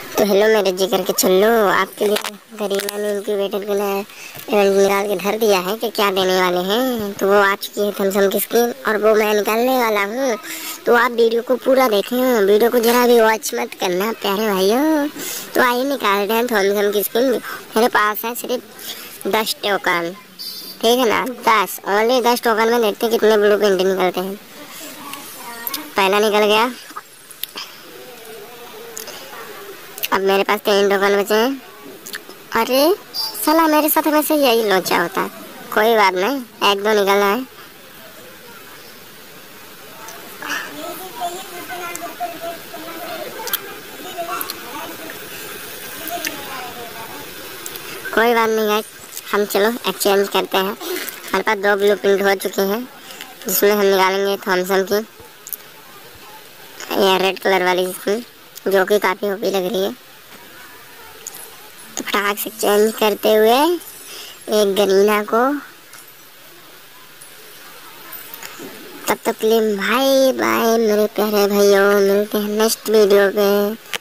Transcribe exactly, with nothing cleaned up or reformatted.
तो हेलो मेरे जिगर के छल्लो, आपके लिए गरीमा ने इंक्यूबेटर के लिए एवं निकाल के धर दिया है कि क्या देने वाले हैं। तो वो आ चुकी है थम्स की स्कीम और वो मैं निकालने वाला हूँ। तो आप वीडियो को पूरा देखें, वीडियो को जरा भी वॉच मत करना प्यारे भाइयों। तो आइए निकालते हैं थम्स की स्कीम। मेरे पास है सिर्फ दस टोकन, ठीक है ना, दस ओनली दस टोकन में देखते हैं कितने ब्लू प्रिंट निकलते हैं। पहला निकल गया। अब मेरे पास तीन टोकन बचे हैं। अरे साला मेरे साथ हमेशा यही लोचा होता है। कोई बात नहीं, एक दो निकल आए। कोई बात नहीं है, हम चलो एक्सचेंज करते हैं। हमारे पास दो ब्लू प्रिंट हो चुके हैं, जिसमें हम निकालेंगे थॉमसन की ये रेड कलर वाली स्किन, जो कि काफ़ी ओपी लग रही है। तो फटाक से चेंज करते हुए एक गरीना को। तब तक के लिए बाय बाय मेरे प्यारे भाइयों, मिलते हैं नेक्स्ट वीडियो पे।